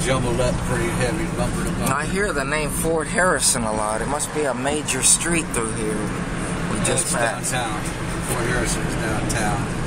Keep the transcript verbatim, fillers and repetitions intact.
jumbled up pretty heavy, bumper to bumper. I hear the name Fort Harrison a lot. It must be a major street through here. We Well, just it's passed. downtown. Fort Harrison is downtown.